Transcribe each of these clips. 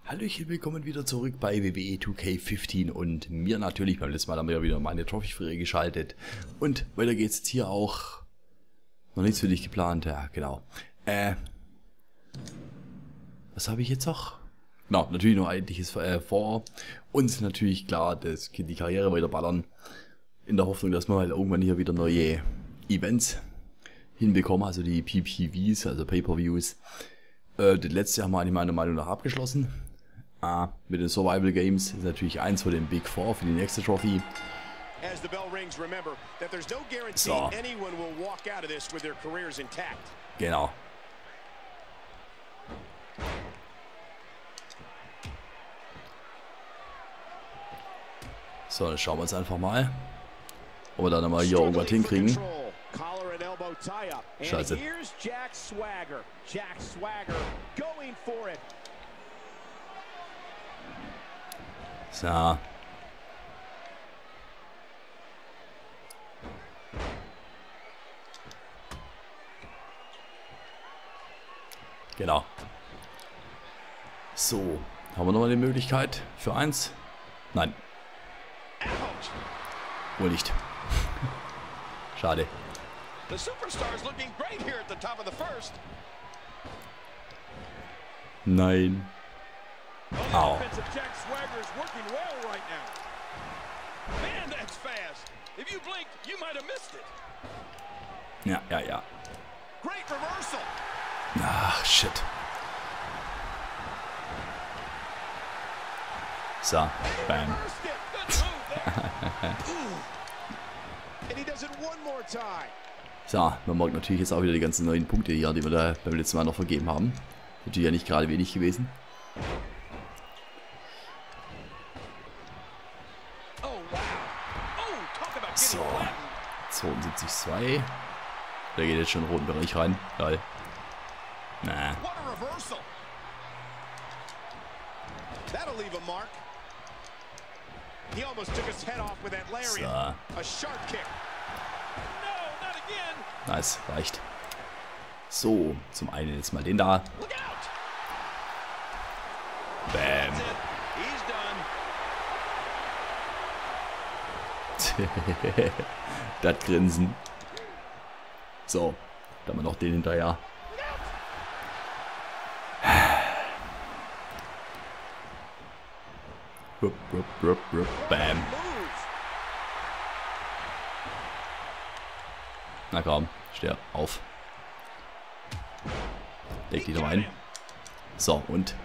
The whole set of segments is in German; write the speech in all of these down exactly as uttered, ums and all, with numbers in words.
Hallöchen, willkommen wieder zurück bei W W E zwei K fünfzehn und mir natürlich, beim letzten Mal haben wir wieder meine Trophy freigeschaltet und weiter geht's jetzt hier auch. Noch nichts für dich geplant, ja genau. Äh, was habe ich jetzt noch? Na, natürlich noch eigentliches äh, vor uns natürlich klar, das, die Karriere weiter ballern, in der Hoffnung, dass wir halt irgendwann hier wieder neue Events hinbekommen, also die P P Vs, also Pay-Per-Views. Äh, das letzte haben wir meiner Meinung nach abgeschlossen. Ah, mit den Survival Games ist natürlich eins von den Big Four für die nächste Trophy. So. Genau. So, dann schauen wir uns einfach mal, ob wir da nochmal hier irgendwas hinkriegen. Scheiße. So. Genau. So, haben wir nochmal die Möglichkeit für eins? Nein. Wohl nicht. Schade. Nein. Au. Ja, ja, ja. Ach, shit. So, bam. So, man mag natürlich jetzt auch wieder die ganzen neuen Punkte hier, die wir da beim letzten Mal noch vergeben haben. Natürlich ja nicht gerade wenig gewesen. So, zweiundsiebzig Komma zwei. Der geht jetzt schon in den roten Bereich rein. Geil. Na. So. Nice, reicht. So, zum einen jetzt mal den da. Bam. Das Grinsen. So, dann haben wir noch den hinterher. Rup, rup, rup, rup, bam. Na komm, steh auf. Leg die doch ein. So, und?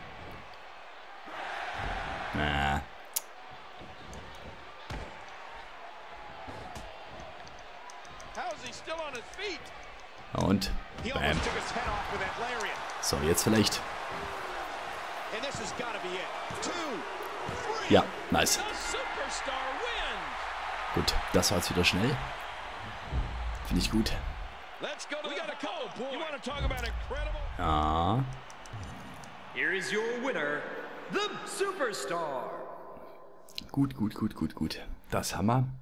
Na. Und bam. So, jetzt vielleicht. Ja, nice. Gut, das war jetzt wieder schnell. Finde ich gut. Ja. Gut, gut, gut, gut, gut. Das haben wir.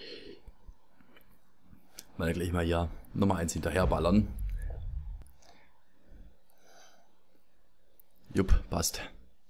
Mal gleich mal hier Nummer eins hinterher ballern. Jupp, passt.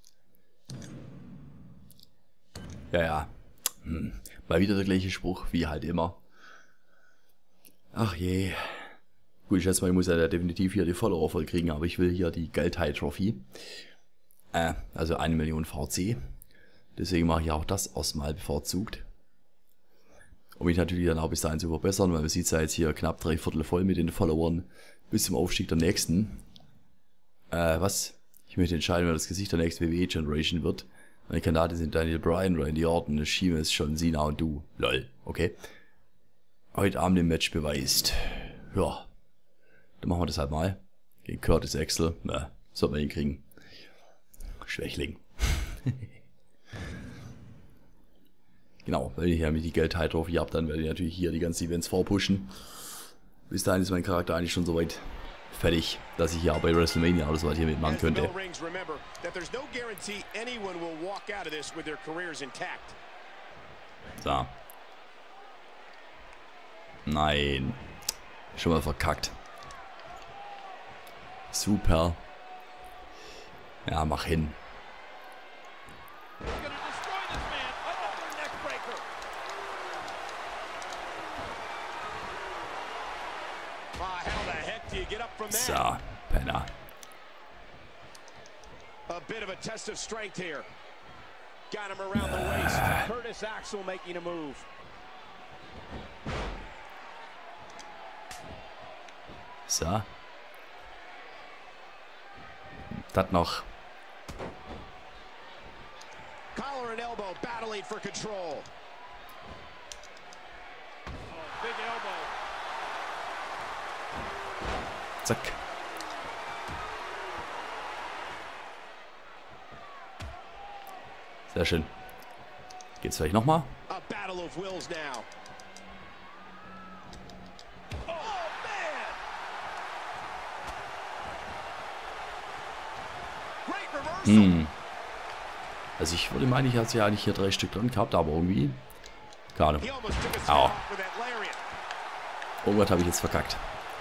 Ja, ja. Hm. Mal wieder der gleiche Spruch, wie halt immer. Ach je. Gut, ich schätze mal, ich muss ja definitiv hier die Follower voll kriegen, aber ich will hier die Geldteil-Trophy. Äh, also eine Million V C. Deswegen mache ich auch das erstmal bevorzugt. Um mich natürlich dann auch bis dahin zu verbessern, weil man sieht es ja jetzt hier knapp drei Viertel voll mit den Followern bis zum Aufstieg der nächsten. Äh, was? Ich möchte entscheiden, wer das Gesicht der nächsten W W E-Generation wird. Meine Kandidaten sind Daniel Bryan, Randy Orton, Sheamus, John Cena und du. Lol. Okay. Heute Abend im Match beweist. Ja. Dann machen wir das halt mal. Gegen Curtis Axel. Na, sollten wir hinkriegen. Schwächling. Genau, weil ich ja mit die Geldteil-Trophy habe, dann werde ich natürlich hier die ganzen Events vorpushen. Bis dahin ist mein Charakter eigentlich schon soweit fertig, dass ich hier bei WrestleMania alles was hier mitmachen könnte. So. Nein. Schon mal verkackt. Super. Ja, mach hin. So, Penner. A bit of a test of strength here. Got him around the waist. Curtis Axel making a move. So. Das noch. Collar and elbow battling for control. Oh, big elbow. Zack. Sehr schön. Geht's vielleicht nochmal? A battle of wills now. Hm. Also ich würde meinen, ich hatte ja eigentlich hier drei Stück drin gehabt, aber irgendwie... Keine Ahnung. Au. Irgendwas habe ich jetzt verkackt.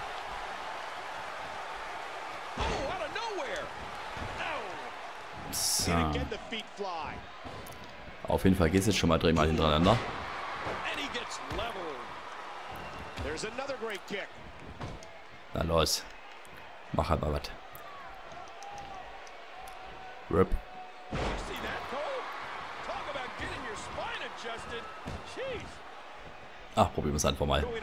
So. Auf jeden Fall geht es jetzt schon mal dreimal hintereinander. Na los. Mach halt mal was. Rip. Ach, probieren wir es einfach mal.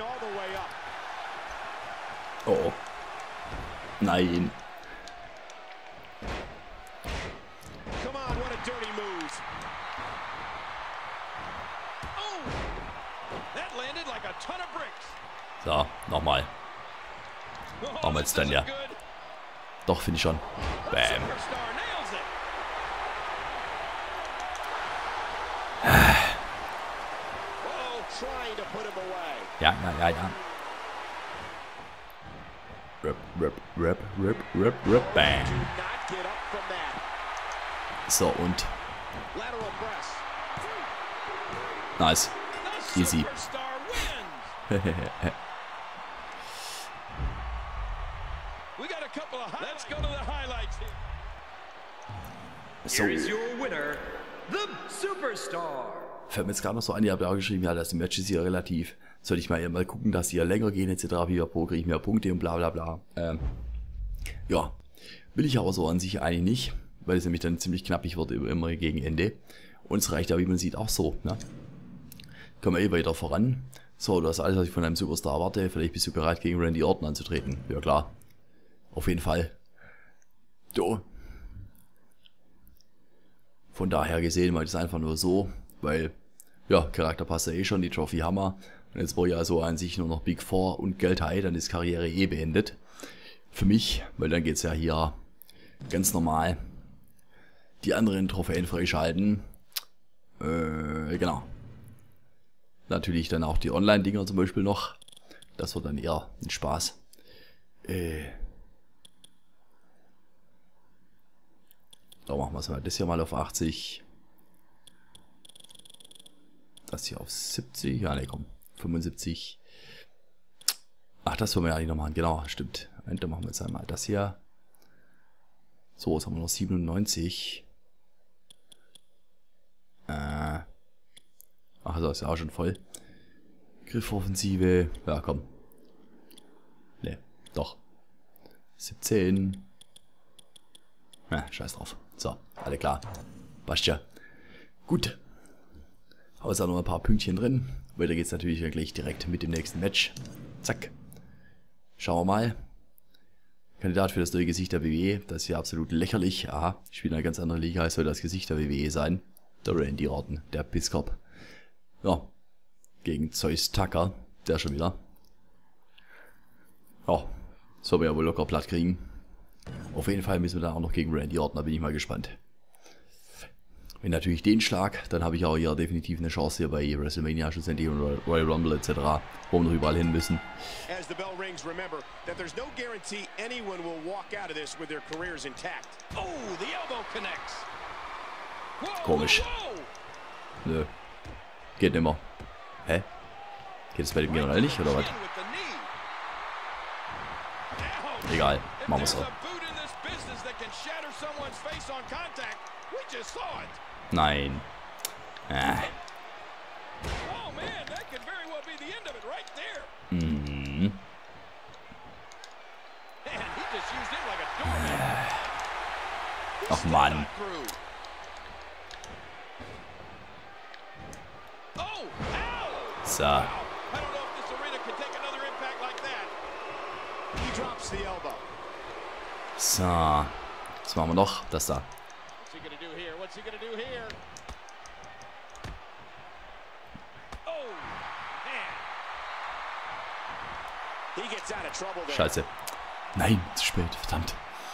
Oh, oh. Nein. So, nochmal. Machen wir jetzt dann ja. Doch, finde ich schon. Bam. Ja, ja, ja, ja. Rip, rip, rip, rip, rip, rip, bam. So, und. Nice. Easy. So. Fällt mir jetzt gerade noch so ein, ihr habt ja auch geschrieben, ja, dass die Matches hier relativ, soll ich mal, mal gucken, dass die ja länger gehen, et cetera. Pro kriege ich mehr Punkte und bla bla bla. Ähm, ja, will ich aber so an sich eigentlich nicht, weil es nämlich dann ziemlich knappig wird immer gegen Ende. Und es reicht ja, wie man sieht, auch so. Ne? Kommen wir eh weiter voran. So, das ist alles, was ich von einem Superstar erwarte. Vielleicht bist du bereit, gegen Randy Orton anzutreten. Ja klar, auf jeden Fall. So. Von daher gesehen, mal das einfach nur so, weil, ja, Charakter passt ja eh schon, die Trophy Hammer. Und jetzt brauche ich also an sich nur noch Big Four und Geld High, dann ist Karriere eh beendet. Für mich, weil dann geht es ja hier ganz normal die anderen Trophäen freischalten. Äh, genau. Natürlich dann auch die Online-Dinger zum Beispiel noch. Das wird dann eher ein Spaß. Äh. Da machen wir es mal. Das hier mal auf achtzig. Das hier auf siebzig. Ja, ne, komm. fünfundsiebzig. Ach, das wollen wir ja eigentlich noch machen. Genau, stimmt. Und dann machen wir jetzt einmal das hier. So, jetzt haben wir noch siebenundneunzig. Äh. Ach, das ist ja auch schon voll. Griffoffensive. Ja, komm. Ne, doch. siebzehn. Ja, scheiß drauf. So, alle klar. Passt ja. Gut. Aber es sind noch ein paar Pünktchen drin. Weiter geht's natürlich gleich direkt mit dem nächsten Match. Zack. Schauen wir mal. Kandidat für das neue Gesicht der W W E. Das ist ja absolut lächerlich. Aha, spielt in einer ganz anderen Liga. Es soll das Gesicht der W W E sein. Der Randy Orton, der Pisskopf. Ja. Gegen Zeus Tucker. Der schon wieder. Ja. Soll wir ja wohl locker platt kriegen. Auf jeden Fall müssen wir dann auch noch gegen Randy Orton. Da bin ich mal gespannt. Wenn natürlich den Schlag, dann habe ich auch hier definitiv eine Chance hier bei WrestleMania, schlussendlich und Royal Rumble et cetera, wo wir noch überall hin müssen. Komisch. Nö. Geht nimmer. Hä? Geht es bei dem generell nicht, oder was? Egal, machen wir es so. Nein. Äh. Mhm. Ach Mann. So. So. Was machen wir noch? Das da. Scheiße. Nein, zu spät. Verdammt.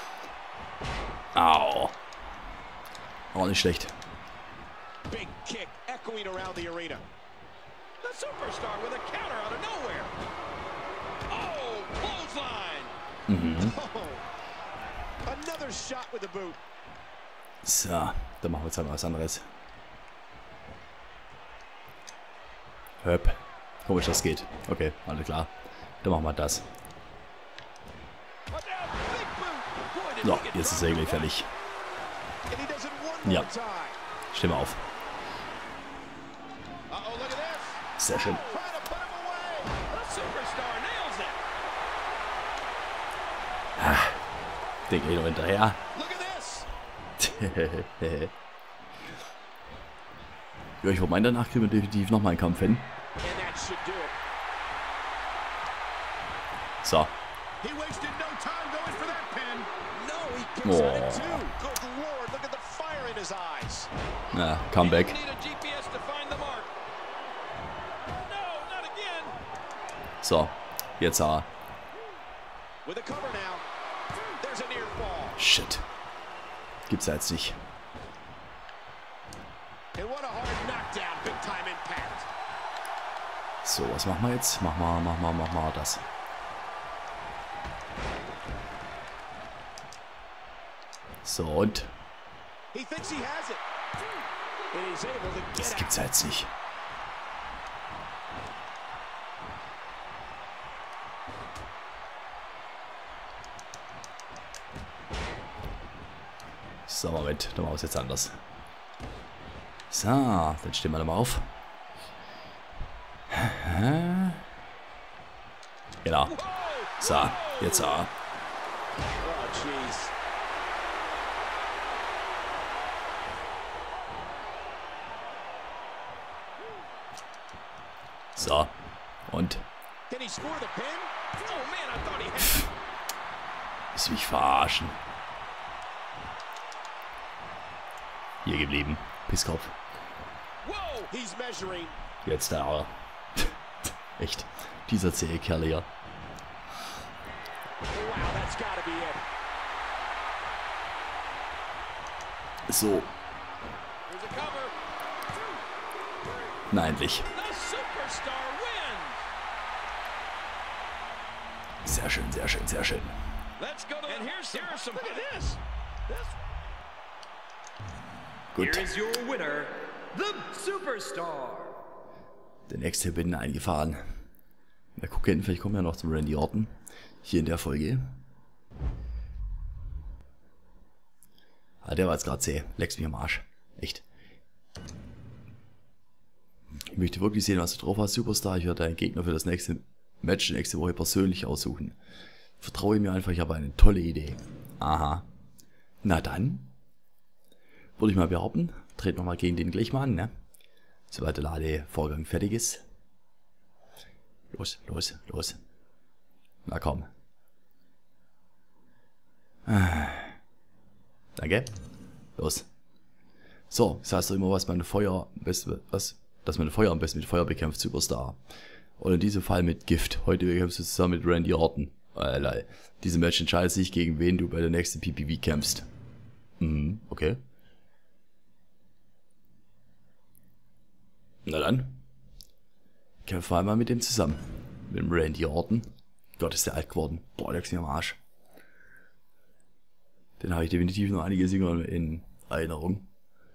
Au. Auch nicht schlecht. Big kick echoing around the arena. The superstar with a counter out of nowhere. Oh, clothesline. Mhm. Oh, another shot with the boot. So, dann machen wir jetzt halt mal was anderes. Höp. Komisch, das geht. Okay, alles klar. Dann machen wir das. So, jetzt ist er gleich fertig. Ja. Steh mal auf. Sehr schön. Ah, den geht noch hinterher. Ja, ich meine, danach kriegen wir definitiv nochmal einen Kampf hin. So. Oh. Na, Comeback. So, jetzt aber. Shit. Gibt's ja jetzt nicht. So, was machen wir jetzt? Mach mal, mach mal, mach mal das. So, und? Das gibt's ja jetzt nicht. So, Moment, dann machen wir es jetzt anders. So, dann stehen wir nochmal auf. Genau. So, jetzt so. So, und? Ist mich verarschen. Hier geblieben. Pisskopf. Jetzt da. Echt. Dieser zähe Kerl hier. So. Na, endlich. Sehr schön, sehr schön, sehr schön. Gut. Der nächste bin eingefahren. Mal gucken, vielleicht kommen wir noch zum Randy Orton. Hier in der Folge. Ah, der war jetzt gerade zäh. Leck's mich am Arsch. Echt. Ich möchte wirklich sehen, was du drauf hast, Superstar. Ich werde deinen Gegner für das nächste Match nächste Woche persönlich aussuchen. Vertraue mir einfach, ich habe eine tolle Idee. Aha. Na dann. Würde ich mal behaupten. Treten wir mal gegen den gleich mal an, ne? Sobald der Ladevorgang fertig ist. Los, los, los. Na komm. Ah. Danke. Los. So, das heißt doch immer, was man Feuer, was, dass man Feuer am besten mit Feuer bekämpft, Superstar. Und in diesem Fall mit Gift. Heute bekämpfst du zusammen mit Randy Orton. Äh, Diese Match entscheidet sich, gegen wen du bei der nächsten P P V kämpfst. Mhm, okay. Na dann. Kämpfen wir einmal mit dem zusammen. Mit dem Randy Orton. Gott, ist der alt geworden. Boah, der ist mir am Arsch. Den habe ich definitiv noch einige Singer in Erinnerung.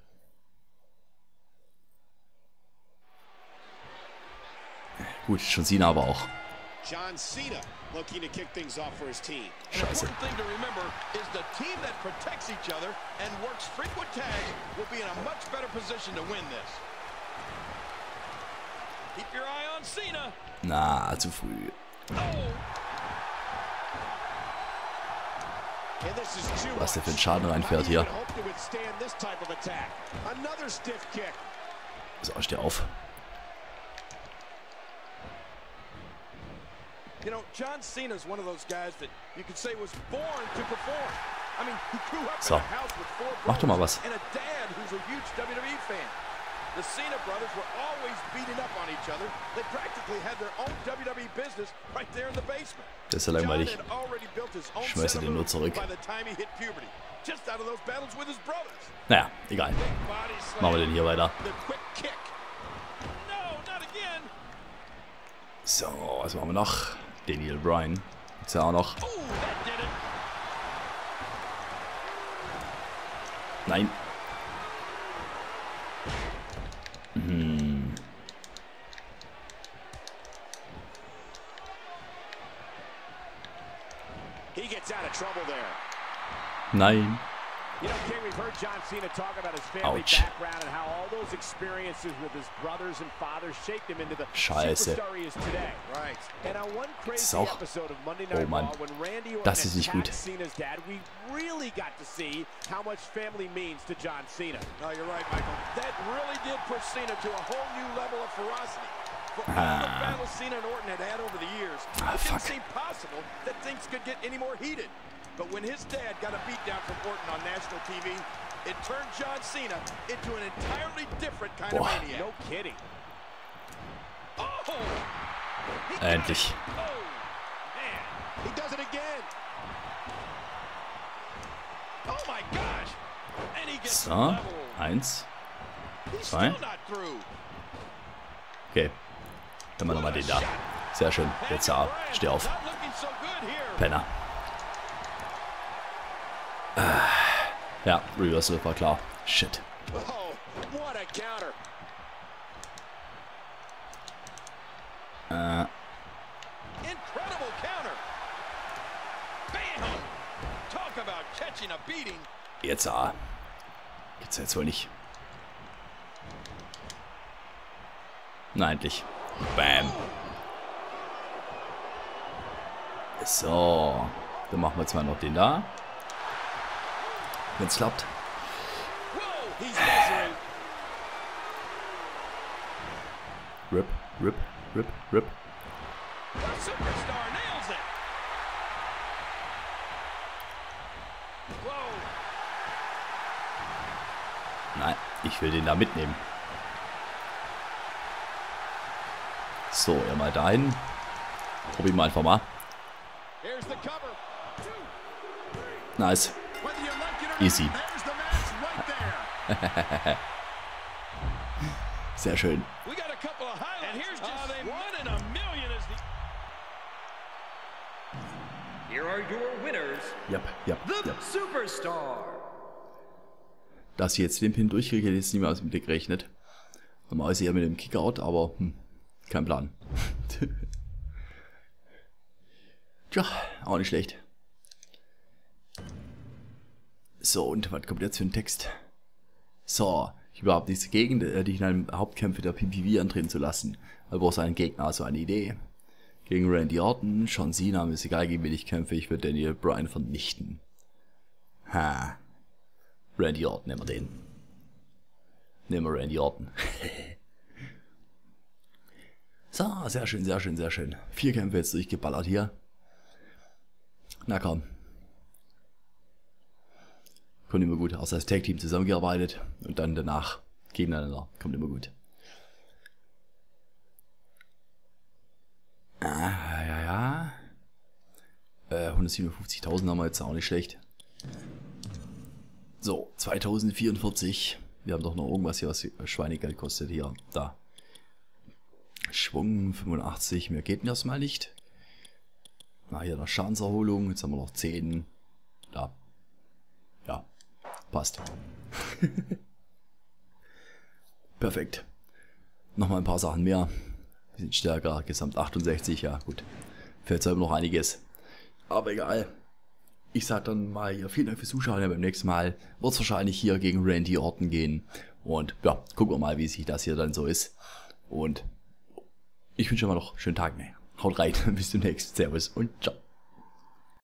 Gut, schon Cena aber auch. John Cena looking to kick things off for his team. Scheiße. An important thing to remember is the team that protects each other and works frequent tags will be in a much better position to win this. Keep your eye on Cena. Na, zu früh. Oh. Was der für einen Schaden reinfährt hier. So, steh auf. You know, John Cena is one of those guys that you could say was born to perform. I mean, he grew up so. in a house with four Mach doch mal brothers was. and a dad who's a huge W W E fan. The Cena brothers were always beating up on each other. They practically had their own W W E business right there in the basement. Das ist ja langweilig. John had already built his own Schmeiße den nur zurück. by the time he hit puberty. Just out of those battles with his brothers. Naja, egal. Machen wir den hier weiter. The quick kick. No, not again. So, was machen wir noch? Daniel Bryan. Ist ja auch noch. Oh, that did it. Nein. Hm. He gets out of trouble there. Nein. You know, King, we've heard John Cena talk about his family Ouch. background and how all those experiences with his brothers and fathers shaped him into the Scheiße. superstar he is today. Right. And on one crazy Auch. episode of Monday Oh Night Mann. Raw, when Randy Orton Das ist nicht gut. attacked Cena's dad, we really got to see how much family means to John Cena. No, you're right, Michael. That really did push Cena to a whole new level of ferocity. For all the battles Cena and Orton had had over the years, Ah, it fuck. didn't seem possible that things could get any more heated. But when his dad got a beatdown from Orton on national T V, it turned John Cena into an entirely different kind Boah. of maniac. No kidding. Oh! He got Endlich. it. Oh, man. He does it again. Oh my gosh. And he gets So, leveled. eins. He's zwei. still not through. Okay. Dann machen wir nochmal den da. Sehr schön. Jetzt ja. Steh auf. Not looking so good here. Penner. Ah. Ja, Reversal war klar. Shit. Oh, what a counter. Äh, Incredible counter. Bam! Talk about catching a beating. jetzt ah. Geht's jetzt wohl nicht. Na, endlich. Bam. So. Dann machen wir jetzt mal noch den da. Wenn's klappt. Whoa, he's measuring. Rip, rip, rip, rip. The superstar nails it. Whoa. Nein, ich will den da mitnehmen. So, ja mal dahin. Probieren wir einfach mal. Here's the cover. Nice. Whether you like it or not, Easy. there's the match right there. Sehr schön. We got a couple of highlights. And here's just uh, one in a million as the Here are your winners, Yep, yep, the yep. Superstar. Dass ich jetzt den Pin durchkriege, hätte ich jetzt niemals mit gerechnet. Normalerweise eher mit dem Kickout, aber hm, kein Plan. Tja, auch nicht schlecht. So, und was kommt jetzt für ein Text? So, ich überhaupt nichts dagegen, äh, dich in einem Hauptkämpfe der P P V antreten zu lassen. Aber brauchst einen Gegner, also eine Idee. Gegen Randy Orton, John Cena, mir ist egal, gegen wen ich kämpfe, ich würde Daniel Bryan vernichten. Ha. Randy Orton, nehmen wir den. Nehmen wir Randy Orton. So, sehr schön, sehr schön, sehr schön. Vier Kämpfe jetzt durchgeballert hier. Na komm. Kommt immer gut. Außer das Tag-Team zusammengearbeitet und dann danach gegeneinander. Kommt immer gut. Ah, ja, ja. Äh, hundertsiebenundfünfzigtausend haben wir jetzt auch nicht schlecht. So, zweitausendvierundvierzig. Wir haben doch noch irgendwas hier, was Schweinegeld kostet. Hier, da. Schwung fünfundachtzig. Mehr geht erstmal nicht. Na, hier noch Schadenserholung. Jetzt haben wir noch zehn. Da. Ja, passt. Perfekt. Nochmal ein paar Sachen mehr. Wir sind stärker. Gesamt achtundsechzig. Ja, gut. Fällt selber noch einiges. Aber egal. Ich sag dann mal hier vielen Dank fürs Zuschauen. Beim nächsten Mal wird es wahrscheinlich hier gegen Randy Orton gehen. Und ja, gucken wir mal, wie sich das hier dann so ist. Und ich wünsche mal noch einen schönen Tag. Haut rein. Bis demnächst. Servus und ciao.